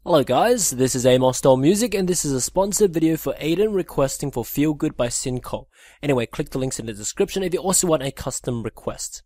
Hello guys, this is Amos Style Music and this is a sponsored video for Aiden requesting for Feel Good by Cinco. Anyway, click the links in the description if you also want a custom request.